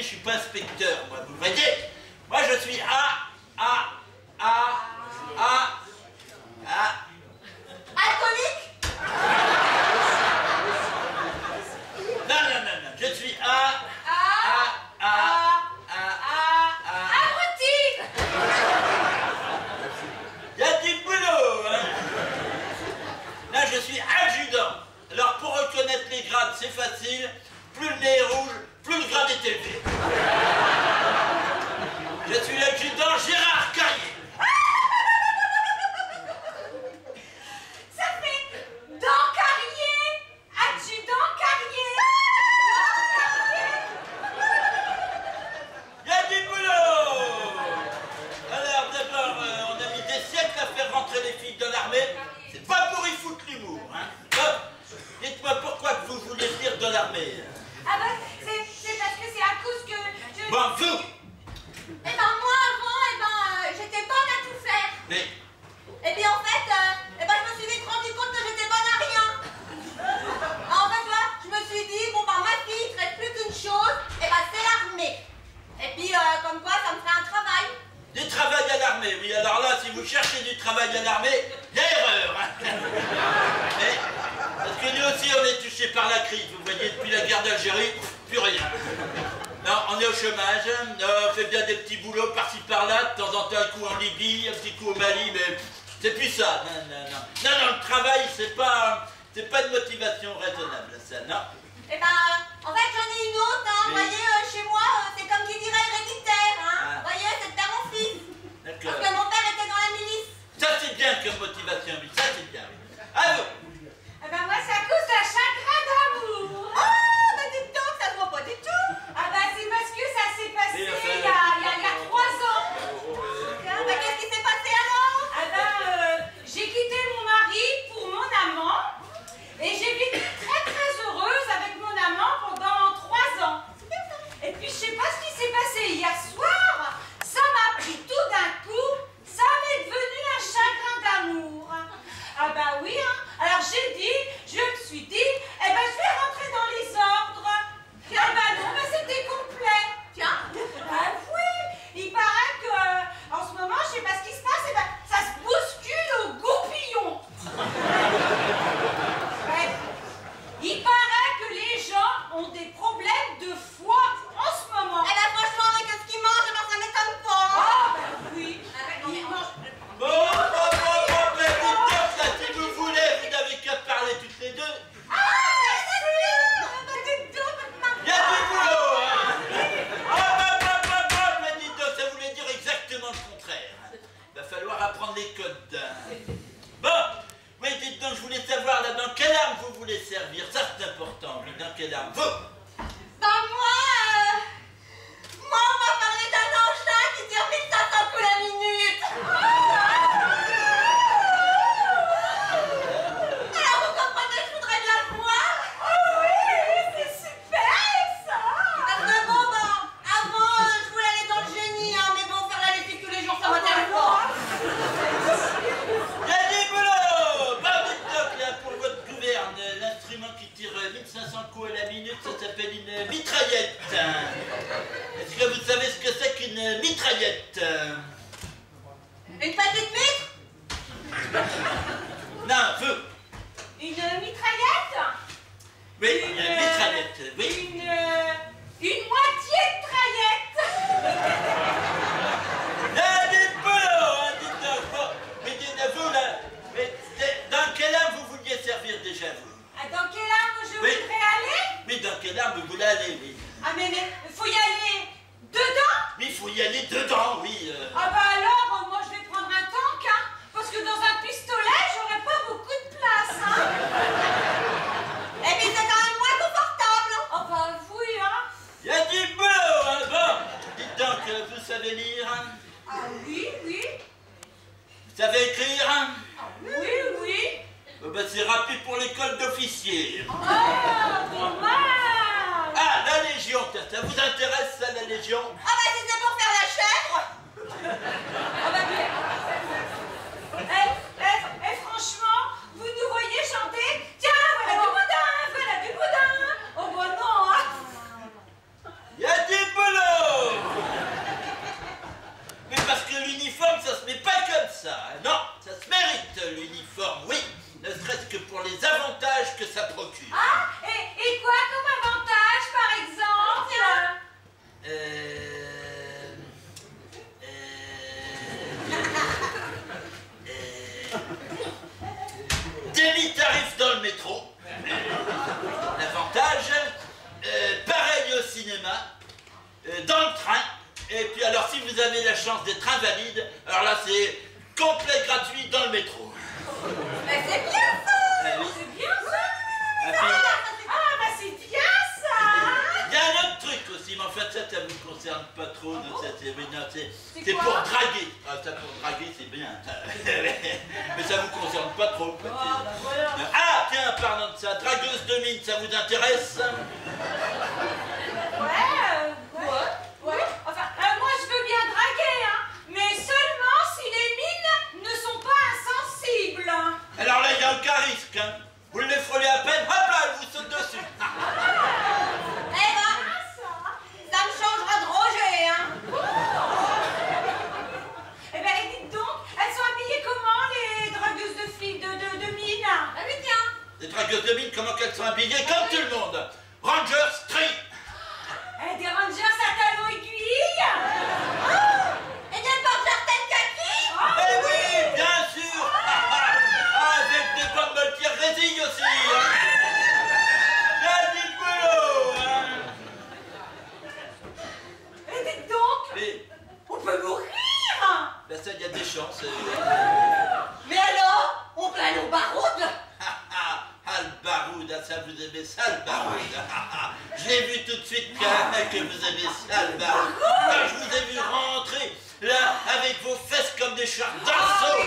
suis pas inspecteur, moi, vous voyez. Moi, je suis Alcoolique? Non, je suis Abruti! Il y a du boulot, hein. Là, je suis adjudant. Alors, pour reconnaître les grades, c'est facile. Plus le nez est rouge, plus le grade est élevé. Je suis l'adjudant Gérard Carrier. Ça fait dans Carrier, adjudant Carrier. Il y a du boulot. Alors, d'abord, on a mis des siècles à faire rentrer les filles de l'armée. C'est pas pour y foutre l'humour, hein. Bon, dites-moi pourquoi que vous voulez venir de l'armée. Ah bah, c'est parce que c'est à cause que je... Bon, vous. Eh ben moi avant, j'étais bonne à tout faire. Mais, Et puis en fait, je me suis vite rendu compte que j'étais bonne à rien. En fait, tu vois, je me suis dit, bon bah ma fille, il ne reste plus qu'une chose, c'est l'armée. Et puis comme quoi, ça me ferait un travail. du travail à l'armée, oui. Alors là, si vous cherchez du travail à l'armée, il y a erreur, hein. Mais, parce que nous aussi, on est touchés par la crise. Vous voyez, depuis la guerre d'Algérie, plus rien. Non, on est au chômage, on fait bien des petits boulots par-ci par-là, de temps en temps un coup en Libye, un petit coup au Mali, mais c'est plus ça. Non, le travail, c'est pas une motivation raisonnable, ça, non. Eh en fait, j'en ai une autre, hein. Vous voyez, chez moi, c'est comme qui dirait héréditaire, hein. Vous voyez, c'est de père en fils. D'accord. Parce que mon père était dans la milice. Ça, c'est bien comme motivation, oui, ça, c'est bien. À vous. Eh moi, c'est à cause d'un chagrin d'amour. Ah, bah dites donc, ça se voit pas du tout. Ah c'est parce que ça s'est passé il y a 3 ans. Qu'est-ce qui s'est passé alors? J'ai quitté mon mari pour mon amant. Et j'ai vécu très heureuse avec mon amant pendant 3 ans. Et puis je sais pas ce qui s'est passé hier soir. Ça m'a pris tout d'un coup. Ça m'est devenu un chagrin d'amour. Ah bah oui, hein. Alors je me suis dit, je vais rentrer dans les ordres. Ah bah non, c'était complet. Tiens. Ah oui, il paraît que en ce moment, je sais pas ce qui se passe, ça se bouscule au goupillon. Ouais. Il paraît que les gens ont des problèmes de foie en ce moment. Franchement, avec ce qu'ils mangent, ça m'étonne pas. Ah bah oui. Ils mangent... Bon, mais dites donc, là, si vous voulez, vous n'avez qu'à parler toutes les deux. Il y a du boulot, hein. Mais dites donc, ça voulait dire exactement le contraire. Il va falloir apprendre les codes. Bon, mais dites donc, je voulais savoir, là, dans quelle arme vous voulez servir. Ça, c'est important, oui, dans quelle arme. Vous. Moi, on va parler d'un engin qui tire 1500 coups la minute. Alors, vous comprenez, je voudrais bien le voir. Oui, c'est super, ça. Parce que avant, je voulais aller dans le génie, hein, mais bon, faire la lessive tous les jours, ça m'intéresse pas. Il y a du boulot. Bon, dites donc, là, pour votre gouverne, l'instrument qui tire 1500 coups à la minute, ça s'appelle une mitraillette. Est-ce que vous savez ce que c'est qu'une mitraillette? Une petite mitre? Non, vous. Une mitraillette? Oui, une mitraillette, oui. Une moitié de traillette. Là, du boulot, hein, dites donc. Bon, mais dites-vous, là, mais dans quelle arme vous vouliez servir déjà, vous? Dans quelle arme je voudrais aller? Mais dans quelle arme vous voulez aller, oui? Mais faut y aller dedans? Mais il faut y aller dedans, oui. Alors, moi je vais prendre un tank, hein, parce que dans un pistolet, j'aurais pas beaucoup de place, hein. Et puis c'est quand même moins confortable. Oui, hein. Il y a du boulot, hein, bon. Dites donc, vous savez lire, hein? Oui. Vous savez écrire, hein? Oui. C'est rapide pour l'école d'officier. Dommage. La Légion, ça vous intéresse, ça, la Légion? Si c'est pour faire la chèvre. Franchement, vous nous voyez chanter? Tiens, voilà du boudin. Oh non, hein. Il y a du boulot. vous avez la chance d'être invalide, alors là, c'est complet gratuit dans le métro. Mais c'est bien ça! Oui. C'est bien ça! Ah, bah c'est bien ça! il y a un autre truc aussi, mais en fait, ça vous concerne pas trop. C'est quoi? pour draguer. Ah, ça, pour draguer, c'est bien. Mais ça vous concerne pas trop. Oh, bah voilà. Ah, tiens, parlant de ça, dragueuse de mine, ça vous intéresse? Ouais. Enfin, moi je veux bien draguer, hein, mais seulement si les mines ne sont pas insensibles. Alors là, il n'y a aucun risque. Hein. Vous les frôlez à peine, hop là, elle vous saute dessus. Eh ben, ça me changera de Roger, hein. Eh ben, dites donc, elles sont habillées comment, les dragueuses de mine? Ah oui, tiens. Les dragueuses de mine, comment qu'elles sont habillées? Comme tout le monde. Ranger Street. Des rangers à talons aiguilles. Et des porteurs tels kaki. Eh oui, bien sûr. Avec des pommes moltières résille aussi. Hein. Bien du boulot. Hein. Et dites donc, Mais, on peut mourir. ben ça, il y a des chances. Mais alors, on peut aller au baroud. Ah, le baroud, ça vous aimez ça, le baroud. Je l'ai vu tout de suite que vous aimez ça, le baroud. Quand je vous ai vu rentrer, là, avec vos fesses comme des chars d'assaut.